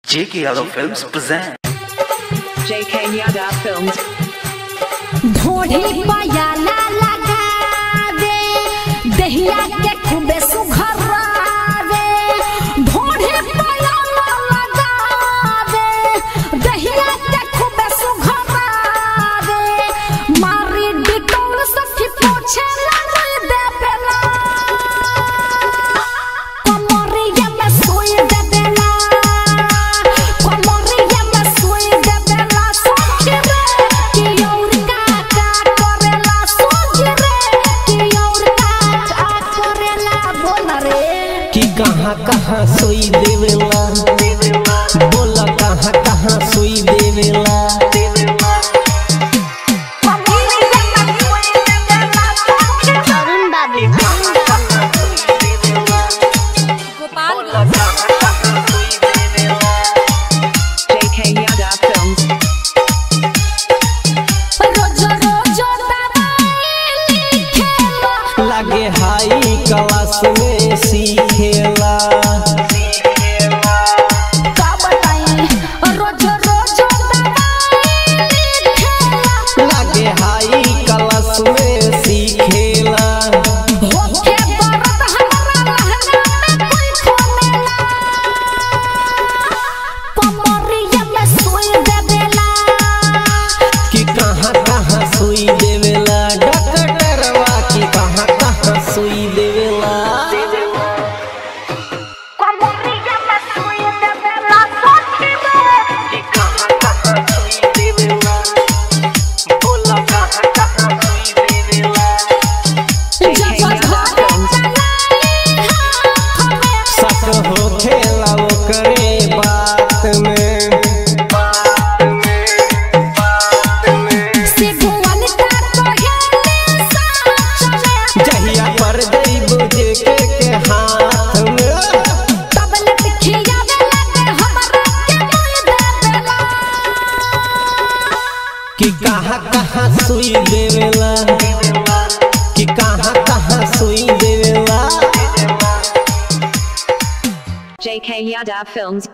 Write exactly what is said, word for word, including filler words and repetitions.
J K Yadav Films present J K Yadav Films. ढोढ़ी पायाला लगा दे दहिया के खूबे सुघरावे ढोढ़ी पायाला लगा दे दहिया के खूबे सुघरावे मारी डिटोल सखी पूछे लगे दे बेला कमरिया में सोई दे बेला कमरिया में सोई दे बेला सखी रे कि और का का करेला सोची रे कि और का का करेला बोला रे कि कहाँ कहाँ सोई देवेला बोला कहाँ कहाँ सोई देवेला अरुण बाबू J K Yadav Films. रोज रोज दवाई लिखेला लागे हाई क्लास में सीखेला का बताई रोज रोज दवाई लिखेला लागे हाई क्लास में सीखेला होके दर्द हमरा लहंगा में कोई खोलेला कमरिया में सोई दे देला कि कहाँ कहाँ सोई देवेला डॉक्टरवा कि कहाँ कहाँ सोई देवेला कमरिया में सोई दे देला सखी रे कि कहाँ कहाँ सोई देवेला बोला कहाँ कहाँ सोई देवेला J K Yadav Films. सक हो खेला वो करे बात में बात में बात में जहिया पर दई बुझे के के हाथ में कि कहाँ कहाँ सुई देवेला कि कहाँ कहाँ सुई देवेला J K Yadav Films.